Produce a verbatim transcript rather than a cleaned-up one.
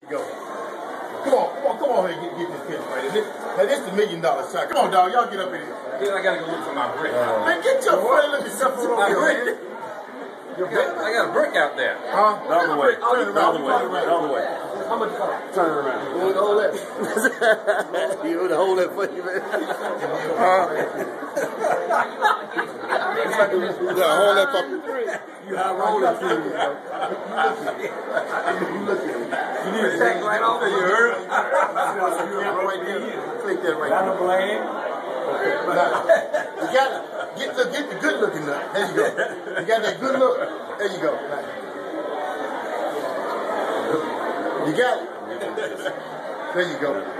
Go. Come on, come on, come on here, get, get this picture right here. Now, this is the million dollar shot. Come on, dog, y'all get up in here. Then I gotta go look for my brick. Uh, man, get your funny looking stuff over my here, brick. man. Your brick? I got a brick out there. Huh? The other way. Turn The other way. around. The other way. How much cost? Turn it around. You want to hold that? You want to hold that for you, man? Huh? You gotta hold that for you. You have roll that for you. You look at it. You need to take right off of you, Earl. Right there. Click that right Got there. a blame. You got it. Get the, get the good looking look. There you go. You got that good look. There you go. You got it. There you go.